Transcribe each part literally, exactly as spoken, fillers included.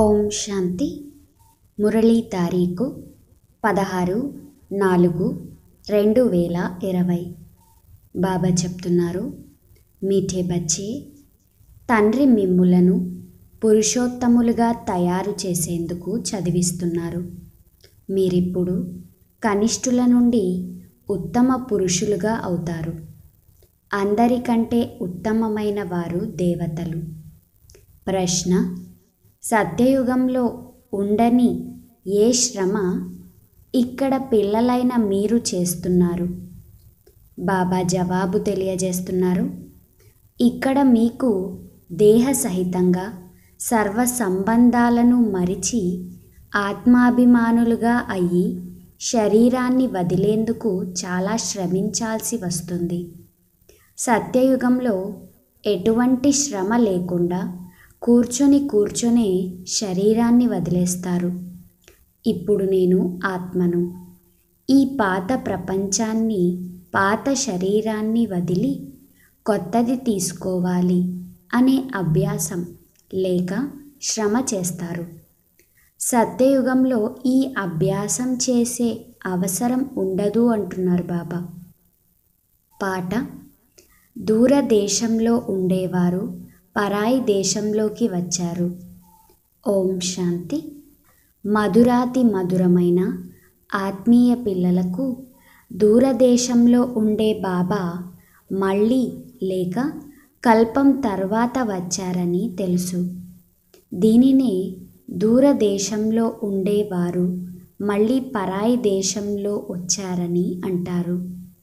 ఓం శాంతి. మురళీ తారీఖు పదహారు నాలుగు రెండు వేల ఇరవై. బాబా చెప్తున్నారు, మీఠే బచ్చే, తండ్రి మిమ్ములను పురుషోత్తములుగా తయారు చేసేందుకు చదివిస్తున్నారు. మీరిప్పుడు కనిష్ఠుల నుండి ఉత్తమ పురుషులుగా అవుతారు. అందరికంటే ఉత్తమమైన వారు దేవతలు. ప్రశ్న: సత్యయుగంలో ఉండని ఏ శ్రమ ఇక్కడ పిల్లలైన మీరు చేస్తున్నారు? బాబా జవాబు తెలియజేస్తున్నారు, ఇక్కడ మీకు దేహ సహితంగా సర్వ సంబంధాలను మరిచి ఆత్మాభిమానులుగా అయ్యి శరీరాన్ని వదిలేందుకు చాలా శ్రమించాల్సి వస్తుంది. సత్యయుగంలో ఎటువంటి శ్రమ లేకుండా కూర్చొని కూర్చొనే శరీరాన్ని వదిలేస్తారు. ఇప్పుడు నేను ఆత్మను. ఈ పాత ప్రపంచాన్ని, పాత శరీరాన్ని వదిలి కొత్తది తీసుకోవాలి అనే అభ్యాసం లేక శ్రమ చేస్తారు. సత్యయుగంలో ఈ అభ్యాసం చేసే అవసరం ఉండదు అంటున్నారు బాబా. పాట: దూరదేశంలో ఉండేవారు పరాయి దేశంలోకి వచ్చారు. ఓం శాంతి. మధురాతి మధురమైన ఆత్మీయ పిల్లలకు దూరదేశంలో ఉండే బాబా మళ్ళీ లేక కల్పం తర్వాత వచ్చారని తెలుసు. దీనినే దూరదేశంలో ఉండేవారు మళ్ళీ పరాయి దేశంలో వచ్చారని అంటారు.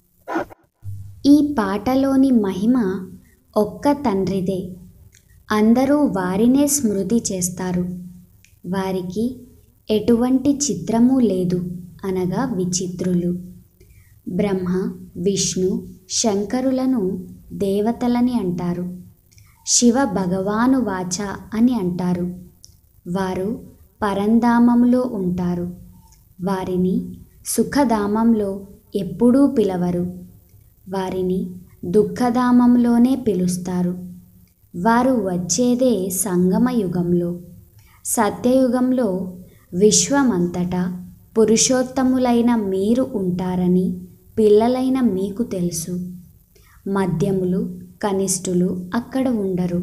ఈ పాటలోని మహిమ ఒక్క తండ్రిదే. అందరూ వారినే స్మృతి చేస్తారు. వారికి ఎటువంటి చిత్రము లేదు అనగా విచిత్రులు. బ్రహ్మ, విష్ణు, శంకరులను దేవతలని అంటారు. శివ భగవాను వాచ అని అంటారు. వారు పరంధామంలో ఉంటారు. వారిని సుఖధామంలో ఎప్పుడూ పిలవరు. వారిని దుఃఖధామంలోనే పిలుస్తారు. వారు వచ్చేదే సంగమ యుగంలో. సత్యయుగంలో విశ్వమంతటా పురుషోత్తములైన మీరు ఉంటారని పిల్లలైన మీకు తెలుసు. మధ్యములు, కనిష్ఠులు అక్కడ ఉండరు.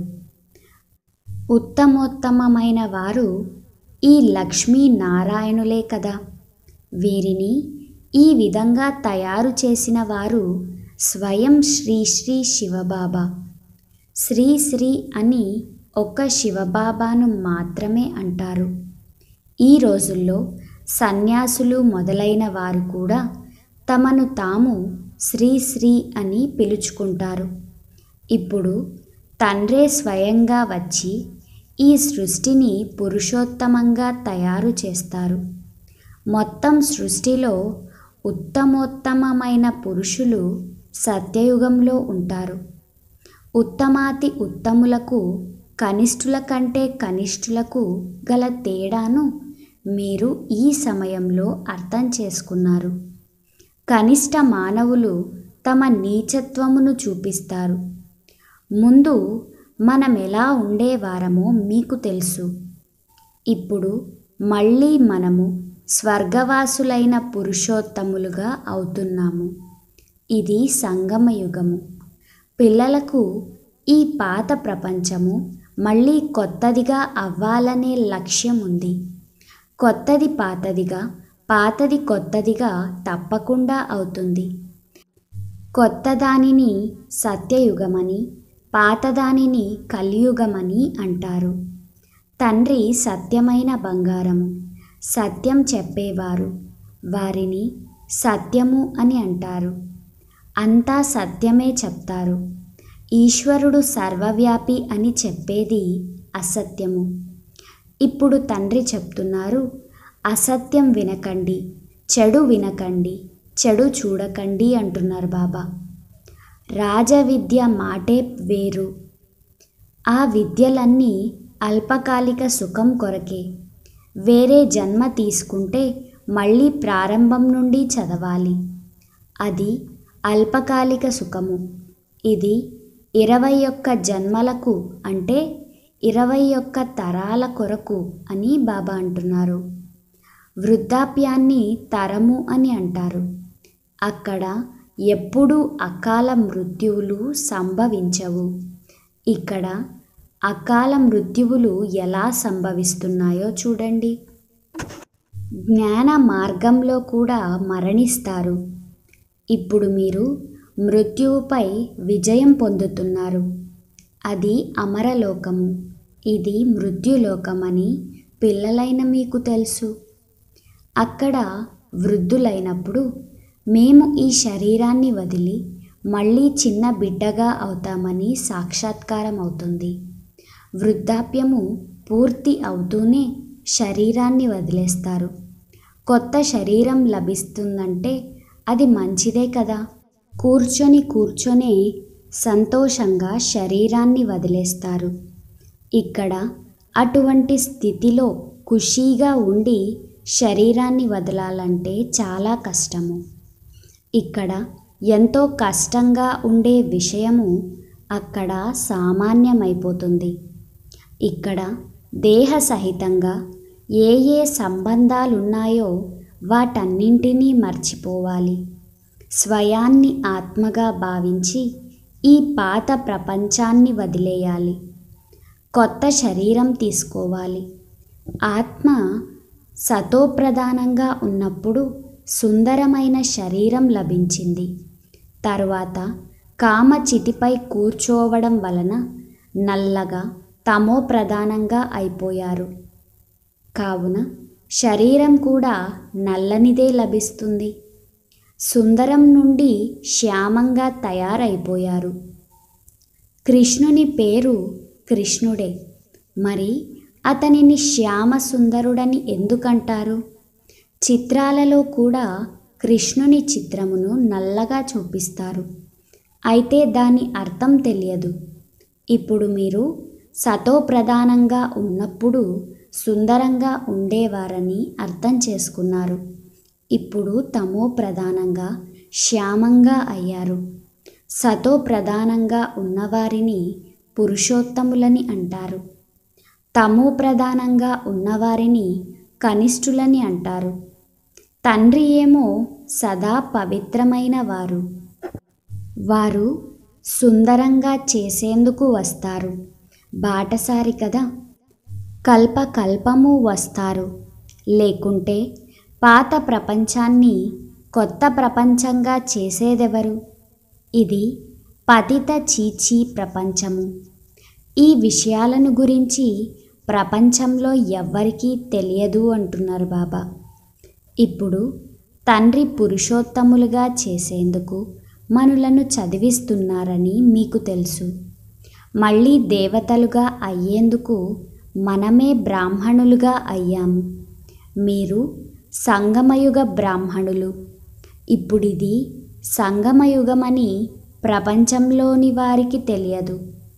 ఉత్తమోత్తమమైన వారు ఈ లక్ష్మీనారాయణులే కదా. వీరిని ఈ విధంగా తయారు చేసిన వారు స్వయం శ్రీ శ్రీ శివబాబా. శ్రీ శ్రీ అని ఒక్క శివబాబాను మాత్రమే అంటారు. ఈ రోజుల్లో సన్యాసులు మొదలైన వారు కూడా తమను తాము శ్రీ శ్రీ అని పిలుచుకుంటారు. ఇప్పుడు తండ్రే స్వయంగా వచ్చి ఈ సృష్టిని పురుషోత్తమంగా తయారు చేస్తారు. మొత్తం సృష్టిలో ఉత్తమోత్తమమైన పురుషులు సత్యయుగంలో ఉంటారు. ఉత్తమాతి ఉత్తములకు, కనిష్ఠుల కంటే కనిష్ఠులకు గల తేడాను మీరు ఈ సమయంలో అర్థం చేసుకున్నారు. కనిష్ఠ మానవులు తమ నీచత్వమును చూపిస్తారు. ముందు మనమెలా ఉండేవారమో మీకు తెలుసు. ఇప్పుడు మళ్ళీ మనము స్వర్గవాసులైన పురుషోత్తములుగా అవుతున్నాము. ఇది సంగమయుగము. పిల్లలకు ఈ పాత ప్రపంచము మళ్ళీ కొత్తదిగా అవ్వాలనే లక్ష్యం ఉంది. కొత్తది పాతదిగా, పాతది కొత్తదిగా తప్పకుండా అవుతుంది. కొత్తదానిని సత్యయుగమని, పాతదానిని కలియుగమని అంటారు. తండ్రి సత్యమైన బంగారము. సత్యం చెప్పేవారు. వారిని సత్యము అని అంటారు. అంతా సత్యమే చెప్తారు. ఈశ్వరుడు సర్వవ్యాపి అని చెప్పేది అసత్యము. ఇప్పుడు తండ్రి చెప్తున్నారు, అసత్యం వినకండి, చెడు వినకండి, చెడు చూడకండి అంటున్నారు బాబా. రాజవిద్య మాటే వేరు. ఆ విద్యలన్నీ అల్పకాలిక సుఖం కొరకే. వేరే జన్మ తీసుకుంటే మళ్ళీ ప్రారంభం నుండి చదవాలి. అది అల్పకాలిక సుఖము. ఇది ఇరవై ఒక్క జన్మలకు అంటే ఇరవై ఒక్క తరాల కొరకు అని బాబా అంటున్నారు. వృద్ధాప్యాన్ని తరము అని అంటారు. అక్కడ ఎప్పుడూ అకాల మృత్యువులు సంభవించవు. ఇక్కడ అకాల మృత్యువులు ఎలా సంభవిస్తున్నాయో చూడండి. జ్ఞాన మార్గంలో కూడా మరణిస్తారు. ఇప్పుడు మీరు మృత్యువుపై విజయం పొందుతున్నారు. అది అమరలోకము, ఇది మృత్యులోకమని పిల్లలైన మీకు తెలుసు. అక్కడ వృద్ధులైనప్పుడు మేము ఈ శరీరాన్ని వదిలి మళ్ళీ చిన్న బిడ్డగా అవుతామని సాక్షాత్కారం అవుతుంది. వృద్ధాప్యము పూర్తి అవుతూనే శరీరాన్ని వదిలేస్తారు. కొత్త శరీరం లభిస్తుందంటే అది మంచిదే కదా. కూర్చొని కూర్చొనే సంతోషంగా శరీరాన్ని వదిలేస్తారు. ఇక్కడ అటువంటి స్థితిలో ఖుషీగా ఉండి శరీరాన్ని వదలాలంటే చాలా కష్టము. ఇక్కడ ఎంతో కష్టంగా ఉండే విషయము అక్కడ సామాన్యమైపోతుంది. ఇక్కడ దేహ సహితంగా ఏ ఏ సంబంధాలున్నాయో వాటన్నింటినీ మర్చిపోవాలి. స్వయాన్ని ఆత్మగా భావించి ఈ పాత ప్రపంచాన్ని వదిలేయాలి. కొత్త శరీరం తీసుకోవాలి. ఆత్మ సతోప్రధానంగా ఉన్నప్పుడు సుందరమైన శరీరం లభించింది. తరువాత కామచితిపై కూర్చోవడం వలన నల్లగా తమో ప్రధానంగా అయిపోయారు. కావున శరీరం కూడా నల్లనిదే లభిస్తుంది. సుందరం నుండి శ్యామంగా తయారైపోయారు. కృష్ణుని పేరు కృష్ణుడే. మరి అతనిని శ్యామ సుందరుడని ఎందుకంటారు? చిత్రాలలో కూడా కృష్ణుని చిత్రమును నల్లగా చూపిస్తారు. అయితే దాని అర్థం తెలియదు. ఇప్పుడు మీరు సతోప్రధానంగా ఉన్నప్పుడు సుందరంగా ఉండేవారని అర్థం చేసుకున్నారు. ఇప్పుడు తమో ప్రధానంగా శ్యామంగా అయ్యారు. సతో ప్రధానంగా ఉన్నవారిని పురుషోత్తములని అంటారు. తమో ప్రధానంగా ఉన్నవారిని కనిష్ఠులని అంటారు. తండ్రి ఏమో సదా పవిత్రమైన వారు. వారు సుందరంగా చేసేందుకు వస్తారు. బాటసారి కదా. కల్పకల్పము వస్తారు. లేకుంటే పాత ప్రపంచాన్ని కొత్త ప్రపంచంగా చేసేదెవరు? ఇది పతిత చీచీ ప్రపంచము. ఈ విషయాలను గురించి ప్రపంచంలో ఎవ్వరికీ తెలియదు అంటున్నారు బాబా. ఇప్పుడు తండ్రి పురుషోత్తములుగా చేసేందుకు మనులను చదివిస్తున్నారని మీకు తెలుసు. మళ్ళీ దేవతలుగా అయ్యేందుకు మనమే బ్రాహ్మణులుగా అయ్యాము. మీరు సంగమయుగ బ్రాహ్మణులు. ఇప్పుడిది సంగమయుగమని ప్రపంచంలోని వారికి తెలియదు.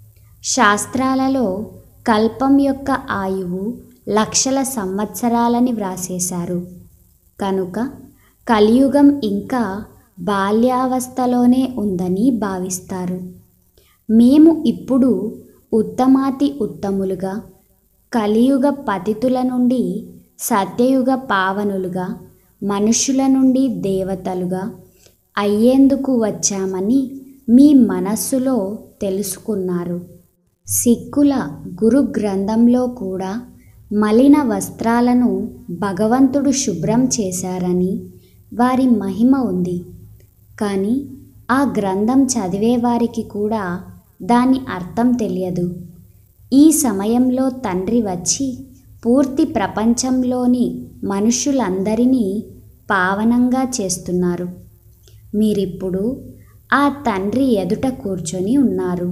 శాస్త్రాలలో కల్పం యొక్క ఆయువు లక్షల సంవత్సరాలని వ్రాసేశారు. కనుక కలియుగం ఇంకా బాల్యావస్థలోనే ఉందని భావిస్తారు. మేము ఇప్పుడు ఉత్తమాతి ఉత్తములుగా కలియుగ పతితుల నుండి సత్యయుగ పావనులుగా మనుషుల నుండి దేవతలుగా అయ్యేందుకు వచ్చామని మీ మనస్సులో తెలుసుకున్నారు. సిక్కుల గురు గ్రంథంలో కూడా మలిన వస్త్రాలను భగవంతుడు శుభ్రం చేశారని వారి మహిమ ఉంది. కానీ ఆ గ్రంథం చదివేవారికి కూడా దాని అర్థం తెలియదు. ఈ సమయంలో తండ్రి వచ్చి పూర్తి ప్రపంచంలోని మనుషులందరినీ పావనంగా చేస్తున్నారు. మీరిప్పుడు ఆ తండ్రి ఎదుట కూర్చొని ఉన్నారు.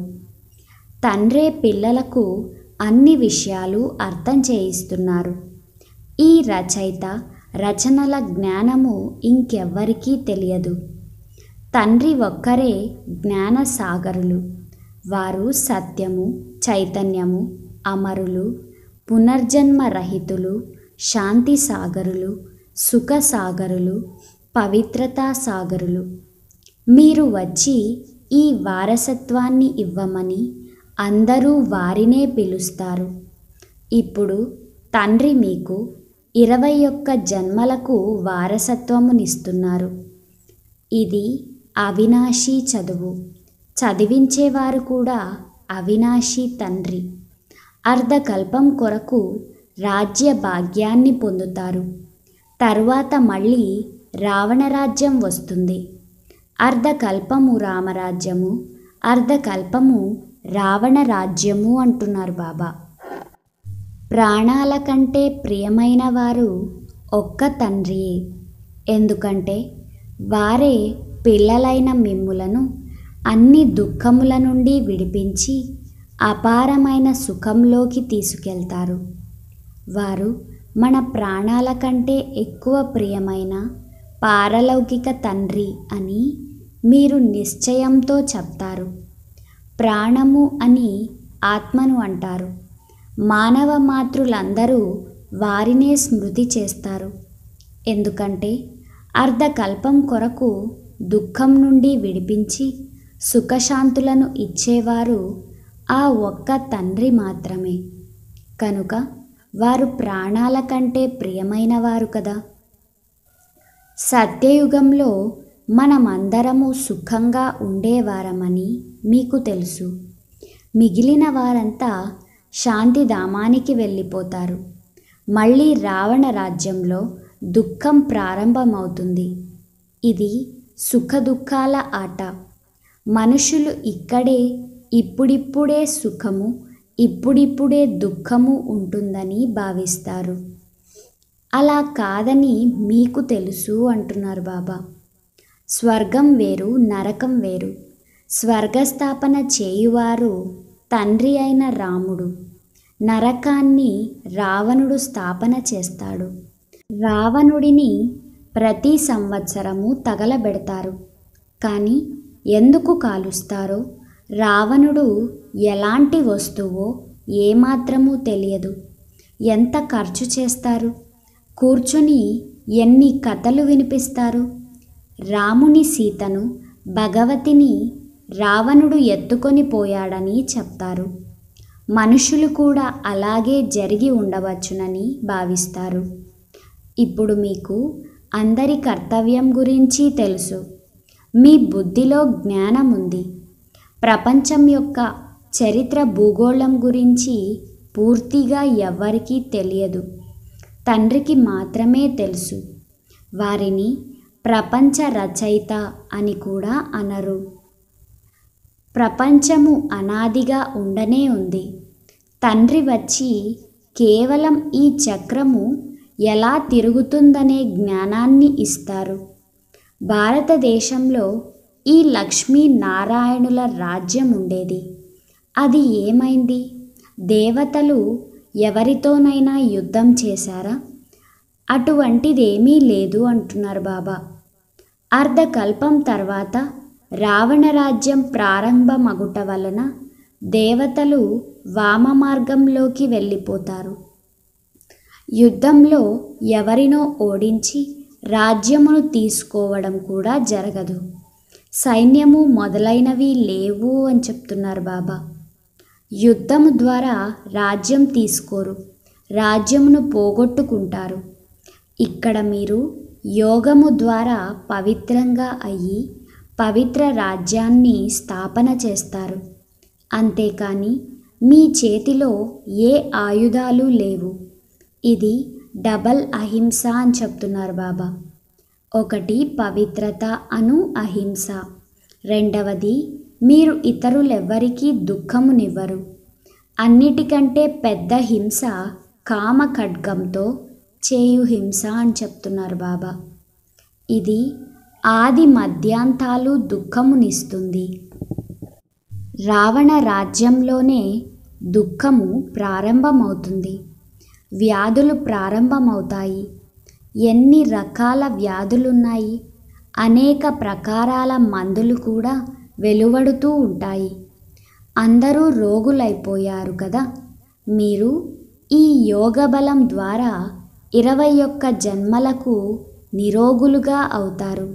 తండ్రే పిల్లలకు అన్ని విషయాలు అర్థం చేయిస్తున్నారు. ఈ రచయిత రచనల జ్ఞానము ఇంకెవ్వరికీ తెలియదు. తండ్రి ఒక్కరే జ్ఞాన సాగరులు. వారు సత్యము, చైతన్యము, అమరులు, పునర్జన్మ రహితులు, శాంతి సాగరులు, సుఖ సాగరులు, పవిత్రతా సాగరులు. మీరు వచ్చి ఈ వారసత్వాన్ని ఇవ్వమని అందరూ వారినే పిలుస్తారు. ఇప్పుడు తండ్రి మీకు ఇరవై ఒక్క జన్మలకు వారసత్వమునిస్తున్నారు. ఇది అవినాశీ చదువు. చదివించేవారు కూడా అవినాశీ తండ్రి. అర్ధకల్పం కొరకు రాజ్య భాగ్యాన్ని పొందుతారు. తరువాత మళ్ళీ రావణరాజ్యం వస్తుంది. అర్ధకల్పము రామరాజ్యము, అర్ధకల్పము రావణ రాజ్యము అంటున్నారు బాబా. ప్రాణాల కంటే ప్రియమైన వారు ఒక్క తండ్రియే. ఎందుకంటే వారే పిల్లలైన మిమ్ములను అన్ని దుఃఖముల నుండి విడిపించి అపారమైన సుఖంలోకి తీసుకెళ్తారు. వారు మన ప్రాణాల కంటే ఎక్కువ ప్రియమైన పారలౌకిక తండ్రి అని మీరు నిశ్చయంతో చెప్తారు. ప్రాణము అని ఆత్మను అంటారు. మానవ మాతృలందరూ వారినే స్మృతి చేస్తారు. ఎందుకంటే అర్ధకల్పం కొరకు దుఃఖం నుండి విడిపించి సుఖశాంతులను ఇచ్చేవారు ఆ ఒక్క తండ్రి మాత్రమే. కనుక వారు ప్రాణాల కంటే ప్రియమైన వారు కదా. సత్యయుగంలో మనమందరము సుఖంగా ఉండేవారమని మీకు తెలుసు. మిగిలిన వారంతా శాంతిధామానికి వెళ్ళిపోతారు. మళ్ళీ రావణ రాజ్యంలో దుఃఖం ప్రారంభమవుతుంది. ఇది సుఖదుఖాల ఆట. మనుషులు ఇక్కడే ఇప్పుడిప్పుడే సుఖము, ఇప్పుడిప్పుడే దుఃఖము ఉంటుందని భావిస్తారు. అలా కాదని మీకు తెలుసు అంటున్నారు బాబా. స్వర్గం వేరు, నరకం వేరు. స్వర్గస్థాపన చేయువారు తండ్రి అయిన రాముడు. నరకాన్ని రావణుడు స్థాపన చేస్తాడు. రావణుడిని ప్రతి సంవత్సరము తగలబెడతారు. కానీ ఎందుకు కాలుస్తారో, రావణుడు ఎలాంటి వస్తువో ఏమాత్రమూ తెలియదు. ఎంత ఖర్చు చేస్తారు, కూర్చొని ఎన్ని కథలు వినిపిస్తారు. రాముని సీతను, భగవతిని రావణుడు ఎత్తుకొని పోయాడని చెప్తారు. మనుషులు కూడా అలాగే జరిగి ఉండవచ్చునని భావిస్తారు. ఇప్పుడు మీకు అందరి కర్తవ్యం గురించి తెలుసు. మీ బుద్ధిలో జ్ఞానం ఉంది. ప్రపంచం యొక్క చరిత్ర, భూగోళం గురించి పూర్తిగా ఎవ్వరికీ తెలియదు. తండ్రికి మాత్రమే తెలుసు. వారిని ప్రపంచ రచయిత అని కూడా అనరు. ప్రపంచము అనాదిగా ఉండనే ఉంది. తండ్రి వచ్చి కేవలం ఈ చక్రము ఎలా తిరుగుతుందనే జ్ఞానాన్ని ఇస్తారు. భారతదేశంలో ఈ లక్ష్మీ నారాయణుల రాజ్యం ఉండేది. అది ఏమైంది? దేవతలు ఎవరితోనైనా యుద్ధం చేశారా? అటువంటిదేమీ లేదు అంటున్నారు బాబా. అర్ధకల్పం తర్వాత రావణ రాజ్యం ప్రారంభమగుట వలన దేవతలు వామ మార్గంలోకి వెళ్ళిపోతారు. యుద్ధంలో ఎవరినో ఓడించి రాజ్యమును తీసుకోవడం కూడా జరగదు. సైన్యము మొదలైనవి లేవు అని చెప్తున్నారు బాబా. యుద్ధము ద్వారా రాజ్యం తీసుకోరు, రాజ్యమును పోగొట్టుకుంటారు. ఇక్కడ మీరు యోగము ద్వారా పవిత్రంగా అయ్యి పవిత్ర రాజ్యాన్ని స్థాపన చేస్తారు. అంతేకాని మీ చేతిలో ఏ ఆయుధాలు లేవు. ఇది డబల్ అహింస అని చెప్తున్నారు బాబా. ఒకటి పవిత్రత అను అహింస. రెండవది మీరు ఇతరులెవ్వరికీ దుఃఖమునివ్వరు. అన్నిటికంటే పెద్ద హింస కామ ఖడ్గంతో చేయు హింస అని చెప్తున్నారు బాబా. ఇది ఆది మధ్యాంతాలు దుఃఖమునిస్తుంది. రావణ రాజ్యంలోనే దుఃఖము ప్రారంభమవుతుంది. వ్యాధులు ప్రారంభమవుతాయి. ఎన్ని రకాల వ్యాధులున్నాయి. అనేక ప్రకారాల మందులు కూడా వెలువడుతూ ఉంటాయి. అందరూ రోగులైపోయారు కదా. మీరు ఈ యోగ బలం ద్వారా ఇరవై ఒక్క జన్మలకు నిరోగులుగా అవుతారు.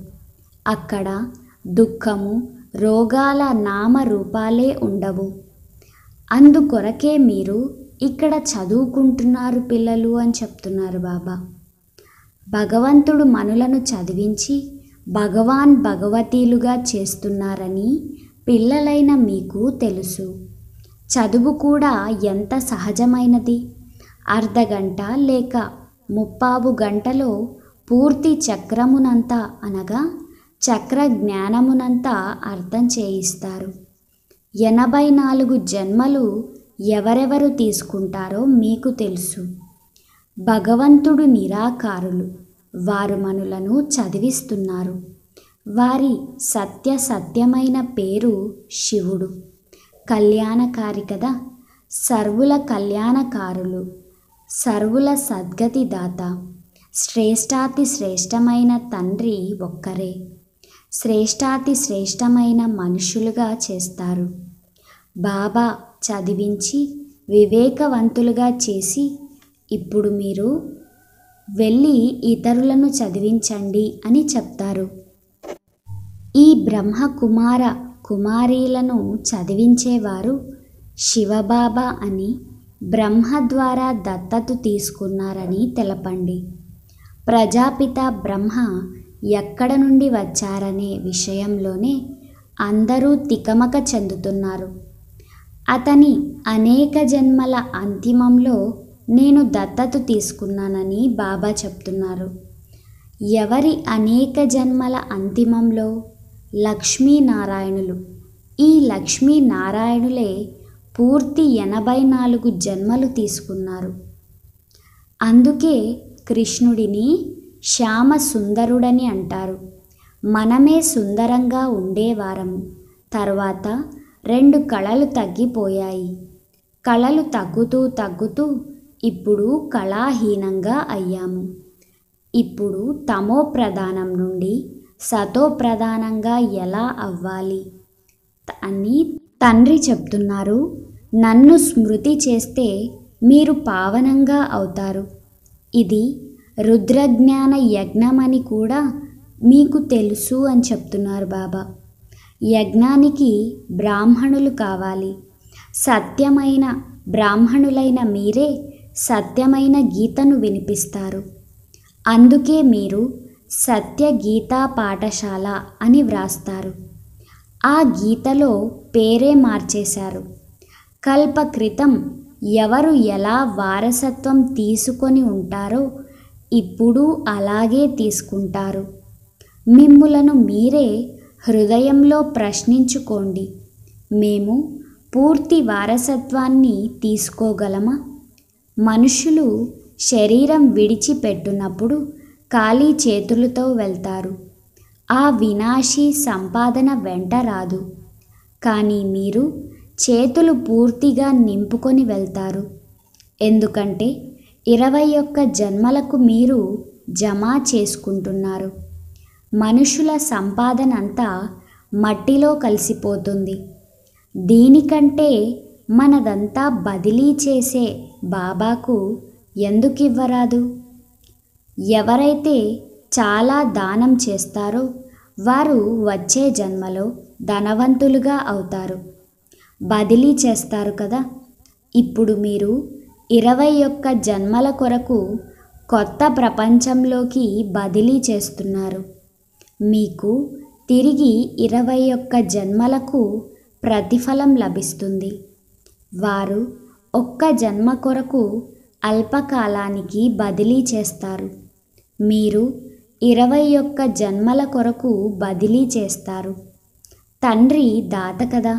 అక్కడ దుఃఖము, రోగాల నామరూపాలే ఉండవు. అందుకొరకే మీరు ఇక్కడ చదువుకుంటున్నారు పిల్లలు అని చెప్తున్నారు బాబా. భగవంతుడు మనులను చదివించి భగవాన్ భగవతీలుగా చేస్తున్నారని పిల్లలైన మీకు తెలుసు. చదువు కూడా ఎంత సహజమైనది. అర్ధగంట లేక ముప్పావు గంటలో పూర్తి చక్రమునంతా అనగా చక్ర జ్ఞానమునంతా అర్థం చేయిస్తారు. ఎనభై నాలుగు జన్మలు ఎవరెవరు తీసుకుంటారో మీకు తెలుసు. భగవంతుడు నిరాకారులు, వారు మనులను చదివిస్తున్నారు. వారి సత్య సత్యమైన పేరు శివుడు. కళ్యాణకారి కదా. సర్వుల కళ్యాణకారులు, సర్వుల సద్గతి దాత. శ్రేష్టాతి శ్రేష్టమైన తండ్రి ఒక్కరే. శ్రేష్టాతి శ్రేష్టమైన మనుషులుగా చేస్తారు. బాబా చదివించి వివేకవంతులుగా చేసి ఇప్పుడు మీరు వెళ్ళి ఇతరులను చదివించండి అని చెప్తారు. ఈ బ్రహ్మ కుమార కుమారీలను చదివించేవారు శివబాబా అని బ్రహ్మ ద్వారా దత్తత తీసుకున్నారని తెలపండి. ప్రజాపిత బ్రహ్మ ఎక్కడ నుండి వచ్చారనే విషయంలోనే అందరూ తికమక చెందుతున్నారు. అతని అనేక జన్మల అంతిమంలో నేను దత్తత తీసుకున్నానని బాబా చెప్తున్నారు. ఎవరి అనేక జన్మల అంతిమంలో? లక్ష్మీనారాయణులు. ఈ లక్ష్మీనారాయణులే పూర్తి ఎనభై నాలుగు జన్మలు తీసుకున్నారు. అందుకే కృష్ణుడిని శ్యామ సుందరుడని అంటారు. మనమే సుందరంగా ఉండేవారము. తర్వాత రెండు కళలు తగ్గిపోయాయి. కళలు తగ్గుతూ తగ్గుతూ ఇప్పుడు కళాహీనంగా అయ్యాము. ఇప్పుడు తమో ప్రధానం నుండి సతో ప్రధానంగా ఎలా అవ్వాలి అని తండ్రి చెప్తున్నారు. నన్ను స్మృతి చేస్తే మీరు పావనంగా అవుతారు. ఇది రుద్రజ్ఞాన యజ్ఞమని కూడా మీకు తెలుసు అని చెప్తున్నారు బాబా. యజ్ఞానికి బ్రాహ్మణులు కావాలి. సత్యమైన బ్రాహ్మణులైన మీరే సత్యమైన గీతను వినిపిస్తారు. అందుకే మీరు సత్య గీతా పాఠశాల అని వ్రాస్తారు. ఆ గీతలో పేరే మార్చేశారు. కల్ప క్రితం ఎవరు ఎలా వారసత్వం తీసుకొని ఉంటారో ఇప్పుడు అలాగే తీసుకుంటారు. మిమ్ములను మీరే హృదయంలో ప్రశ్నించుకోండి. మేము పూర్తి వారసత్వాన్ని తీసుకోగలమా? మనుషులు శరీరం విడిచిపెట్టినప్పుడు ఖాళీ చేతులతో వెళ్తారు. ఆ వినాశీ సంపాదన వెంట రాదు. కానీ మీరు చేతులు పూర్తిగా నింపుకొని వెళ్తారు. ఎందుకంటే ఇరవై ఒక్క జన్మలకు మీరు జమ చేసుకుంటున్నారు. మనుషుల సంపాదన అంతా మట్టిలో కలిసిపోతుంది. దీనికంటే మనదంతా బదిలీ చేసే బాబాకు ఎందుకు ఇవ్వరాదు? ఎవరైతే చాలా దానం చేస్తారో వారు వచ్చే జన్మలో ధనవంతులుగా అవుతారు. బదిలీ చేస్తారు కదా. ఇప్పుడు మీరు ఇరవై ఒక్క జన్మల కొరకు కొత్త ప్రపంచంలోకి బదిలీ చేస్తున్నారు. మీకు తిరిగి ఇరవై ఒక్క జన్మలకు ప్రతిఫలం లభిస్తుంది. వారు ఒక్క జన్మ కొరకు అల్పకాలానికి బదిలీ చేస్తారు. మీరు ఇరవై ఒక్క జన్మల కొరకు బదిలీ చేస్తారు. తండ్రి దాత కదా.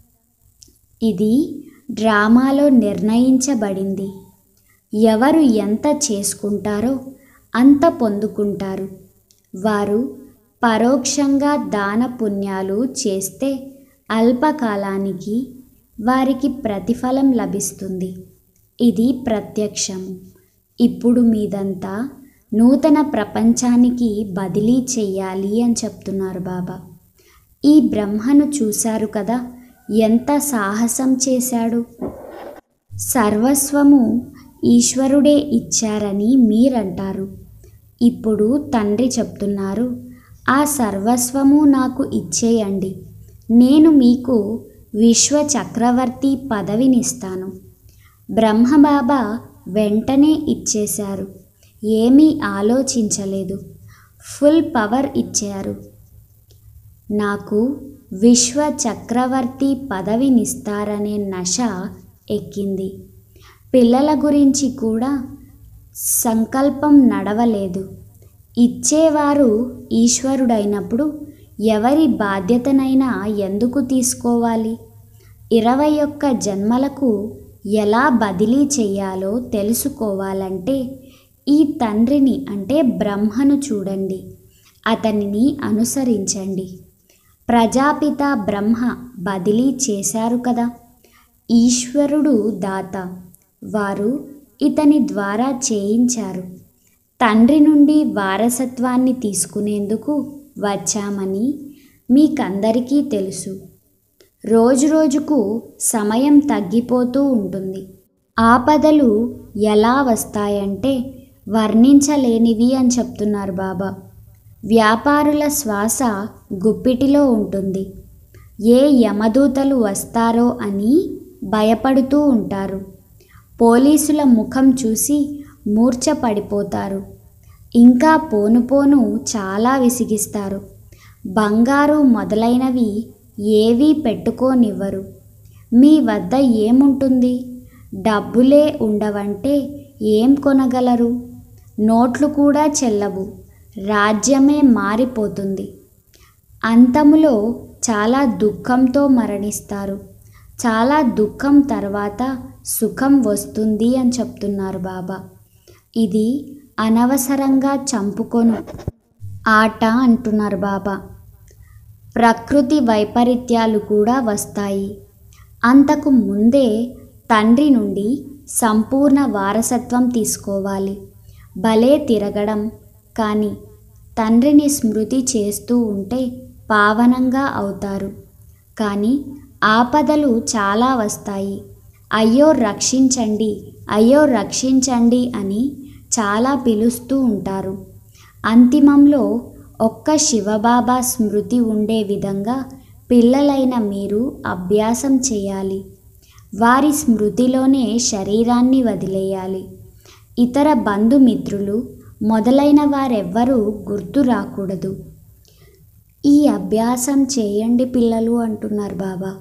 ఇది డ్రామాలో నిర్ణయించబడింది. ఎవరు ఎంత చేసుకుంటారో అంత పొందుకుంటారు. వారు పరోక్షంగా దాన పుణ్యాలు చేస్తే అల్పకాలానికి వారికి ప్రతిఫలం లభిస్తుంది. ఇది ప్రత్యక్షము. ఇప్పుడు మీదంతా నూతన ప్రపంచానికి బదిలీ చెయ్యాలి అని చెప్తున్నారు బాబా. ఈ బ్రహ్మను చూశారు కదా, ఎంత సాహసం చేశాడు. సర్వస్వము ఈశ్వరుడే ఇచ్చారని మీరంటారు. ఇప్పుడు తండ్రి చెప్తున్నారు, ఆ సర్వస్వము నాకు ఇచ్చేయండి. నేను మీకు విశ్వ చక్రవర్తి పదవినిస్తాను. బ్రహ్మబాబా వెంటనే ఇచ్చేశారు. ఏమీ ఆలోచించలేదు. ఫుల్ పవర్ ఇచ్చారు. నాకు విశ్వ చక్రవర్తి పదవినిస్తారనే నష ఎక్కింది. పిల్లల గురించి కూడా సంకల్పం నడవలేదు. ఇచ్చేవారు ఈశ్వరుడైనప్పుడు ఎవరి బాధ్యతనైనా ఎందుకు తీసుకోవాలి? ఇరవై ఒక్క జన్మలకు ఎలా బదిలీ చెయ్యాలో తెలుసుకోవాలంటే ఈ తండ్రిని అంటే బ్రహ్మను చూడండి, అతనిని అనుసరించండి. ప్రజాపిత బ్రహ్మ బదిలీ చేశారు కదా. ఈశ్వరుడు దాత, వారు ఇతని ద్వారా చేయించారు. తండ్రి నుండి వారసత్వాన్ని తీసుకునేందుకు వచ్చామని మీకందరికీ తెలుసు. రోజురోజుకు సమయం తగ్గిపోతూ ఉంటుంది. ఆపదలు ఎలా వస్తాయంటే వర్ణించలేనివి అని చెప్తున్నారు బాబా. వ్యాపారుల శ్వాస గుప్పిటిలో ఉంటుంది. ఏ యమదూతలు వస్తారో అని భయపడుతూ ఉంటారు. పోలీసుల ముఖం చూసి మూర్ఛ పడిపోతారు. ఇంకా పోను పోను చాలా విసిగిస్తారు. బంగారు మొదలైనవి ఏవీ పెట్టుకోనివ్వరు. మీ వద్ద ఏముంటుంది? డబ్బులే ఉండవంటే ఏం కొనగలరు? నోట్లు కూడా చెల్లవు. రాజ్యమే మారిపోతుంది. అంతములో చాలా దుఃఖంతో మరణిస్తారు. చాలా దుఃఖం తర్వాత సుఖం వస్తుంది అని చెప్తున్నారు బాబా. ఇది అనవసరంగా చంపుకొను ఆట అంటున్నారు బాబా. ప్రకృతి వైపరీత్యాలు కూడా వస్తాయి. అంతకు ముందే తండ్రి నుండి సంపూర్ణ వారసత్వం తీసుకోవాలి. భలే తిరగడం కానీ తండ్రిని స్మృతి చేస్తూ ఉంటే పావనంగా అవుతారు. కానీ ఆపదలు చాలా వస్తాయి. అయ్యో రక్షించండి, అయ్యో రక్షించండి అని చాలా పిలుస్తూ ఉంటారు. అంతిమంలో ఒక్క శివబాబా స్మృతి ఉండే విధంగా పిల్లలైన మీరు అభ్యాసం చేయాలి. వారి స్మృతిలోనే శరీరాన్ని వదిలేయాలి. ఇతర బంధుమిత్రులు మొదలైన వారెవ్వరూ గుర్తు రాకూడదు. ఈ అభ్యాసం చేయండి పిల్లలు అంటున్నారు బాబా.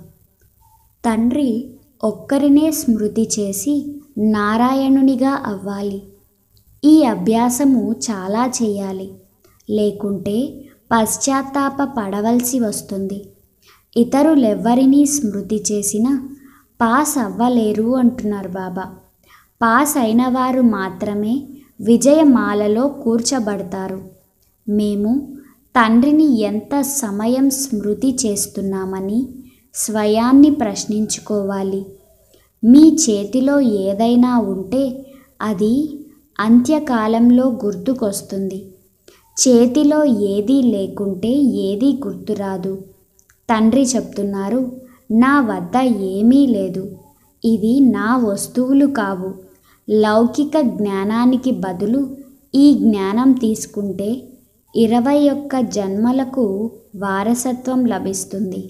తండ్రి ఒక్కరినే స్మృతి చేసి నారాయణునిగా అవ్వాలి. ఈ అభ్యాసము చాలా చేయాలి. లేకుంటే పశ్చాత్తాప పడవలసి వస్తుంది. ఇతరులెవ్వరినీ స్మృతి చేసినా పాస్ అవ్వలేరు అంటున్నారు బాబా. పాస్ అయిన వారు మాత్రమే విజయమాలలో కూర్చబడతారు. మేము తండ్రిని ఎంత సమయం స్మృతి చేస్తున్నామని స్వయాన్ని ప్రశ్నించుకోవాలి. మీ చేతిలో ఏదైనా ఉంటే అది అంత్యకాలంలో గుర్తుకొస్తుంది. చేతిలో ఏదీ లేకుంటే ఏదీ గుర్తురాదు. తండ్రి చెప్తున్నారు, నా వద్ద ఏమీ లేదు. ఇవి నా వస్తువులు కావు. లౌకిక జ్ఞానానికి బదులు ఈ జ్ఞానం తీసుకుంటే ఇరవై ఒక్క జన్మలకు వారసత్వం లభిస్తుంది.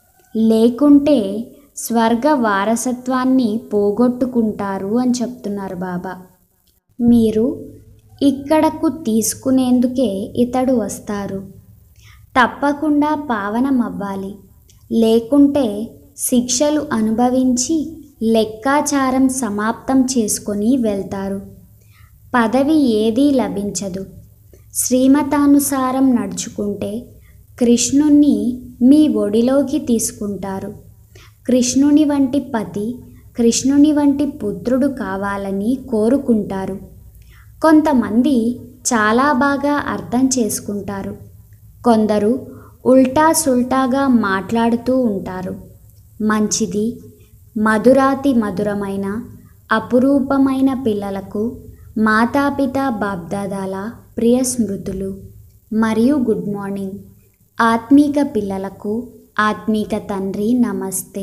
లేకుంటే స్వర్గ వారసత్వాన్ని పోగొట్టుకుంటారు అని చెప్తున్నారు బాబా. మీరు ఇక్కడకు తీసుకునేందుకే ఇతడు వస్తారు. తప్పకుండా పావనం అవ్వాలి. లేకుంటే శిక్షలు అనుభవించి లెక్కాచారం సమాప్తం చేసుకొని వెళ్తారు. పదవి ఏదీ లభించదు. శ్రీమతానుసారం నడుచుకుంటే కృష్ణుణ్ణి మీ ఒడిలోకి తీసుకుంటారు. కృష్ణుని వంటి పతి, కృష్ణుని వంటి పుత్రుడు కావాలని కోరుకుంటారు. కొంతమంది చాలా బాగా అర్థం చేసుకుంటారు. కొందరు ఉల్టా సుల్టాగా మాట్లాడుతూ ఉంటారు. మంచిది. మధురాతి మధురమైన అపురూపమైన పిల్లలకు మాతాపిత బాబ్దాదాల ప్రియ స్మృతులు మరియు గుడ్ మార్నింగ్. ఆత్మీక పిల్లలకు ఆత్మీక తండ్రి నమస్తే.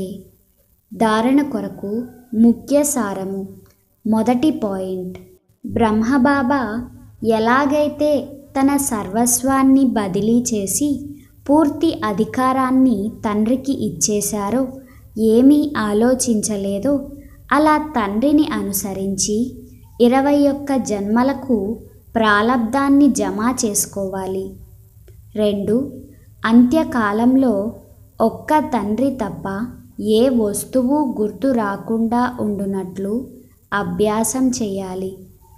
ధారణ కొరకు ముఖ్య సారము. మొదటి పాయింట్, బ్రహ్మబాబా ఎలాగైతే తన సర్వస్వాన్ని బదిలీ చేసి పూర్తి అధికారాన్ని తండ్రికి ఇచ్చేశారో ఏమీ ఆలోచించలేదో అలా తండ్రిని అనుసరించి ఇరవై ఒక్క జన్మలకు ప్రాలబ్ధాన్ని జమ చేసుకోవాలి. రెండు, అంత్యకాలంలో ఒక్క తండ్రి తప్ప ఏ వస్తువు గుర్తు రాకుండా ఉండునట్లు అభ్యాసం చేయాలి.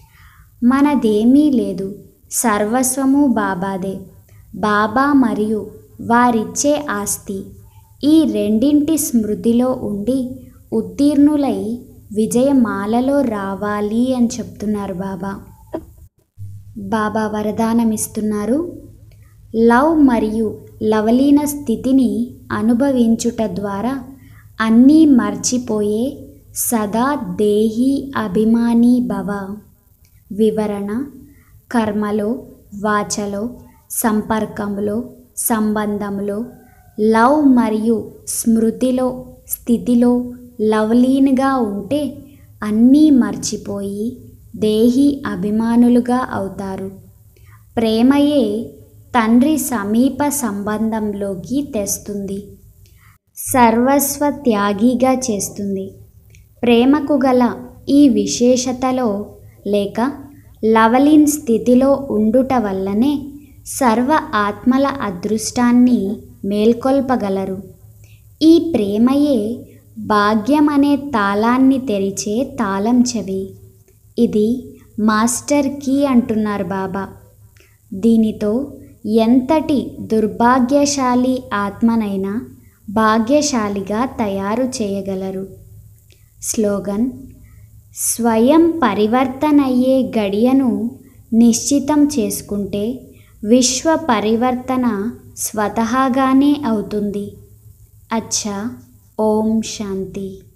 మనదేమీ లేదు, సర్వస్వము బాబాదే. బాబా మరియు వారిచ్చే ఆస్తి ఈ రెండింటి స్మృతిలో ఉండి ఉత్తీర్ణులై విజయమాలలో రావాలి అని చెప్తున్నారు బాబా. బాబా వరదానమిస్తున్నారు. లవ్ మరియు లవలీన స్థితిని అనుభవించుట ద్వారా అన్నీ మర్చిపోయే సదా దేహి అభిమాని భవ. వివరణ: కర్మలో, వాచలో, సంపర్కంలో, సంబంధంలో, లవ్ మరియు స్మృతిలో స్థితిలో లవలీన్గా ఉంటే అన్నీ మర్చిపోయి దేహి అభిమానులుగా అవుతారు. ప్రేమయే తండ్రి సమీప సంబంధంలోకి తెస్తుంది, సర్వస్వ త్యాగిగా చేస్తుంది. ప్రేమకు గల ఈ విశేషతలో లేక లవలీన్ స్థితిలో ఉండుట వల్లనే సర్వ ఆత్మల అదృష్టాన్ని మేల్కొల్పగలరు. ఈ ప్రేమయే భాగ్యం అనే తాళాన్ని తెరిచే తాళం చెవి. ఇది మాస్టర్ కీ అంటున్నారు బాబా. దీనితో ఎంతటి దుర్భాగ్యశాలి ఆత్మనైనా భాగ్యశాలిగా తయారు చేయగలరు. స్లోగన్: స్వయం పరివర్తనయ్యే గడియను నిశ్చితం చేసుకుంటే విశ్వ పరివర్తన స్వతహాగానే అవుతుంది. అచ్చా. ఓం శాంతి.